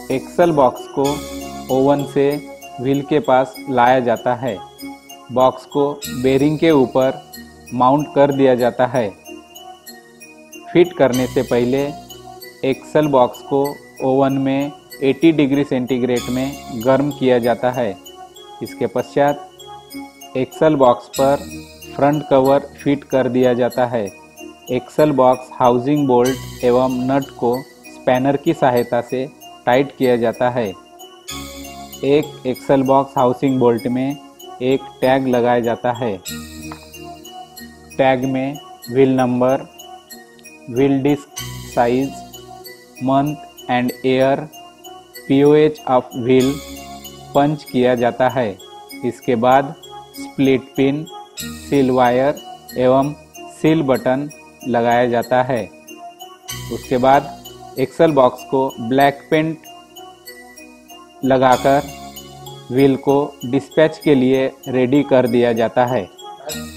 Axle box को oven से wheel के पास लाया जाता है। बॉक्स को बेरिंग के ऊपर माउंट कर दिया जाता है। फिट करने से पहले एक्सल बॉक्स को ओवन में 80 डिग्री सेंटीग्रेड में गर्म किया जाता है। इसके पश्चात एक्सल बॉक्स पर फ्रंट कवर फिट कर दिया जाता है। एक्सल बॉक्स हाउसिंग बोल्ट एवं नट को स्पैनर की सहायता से टाइट किया जाता है। एक एक्सल बॉक्स हाउसिंग बोल्ट में एक टैग लगाया जाता है। टैग में wheel number, wheel disc size, month and year, POH of wheel punch किया जाता है। इसके बाद स्प्लिट पिन, सील वायर एवं सील बटन लगाया जाता है। उसके बाद एक्सल बॉक्स को ब्लैक पेंट लगाकर व्हील को डिस्पैच के लिए रेडी कर दिया जाता है।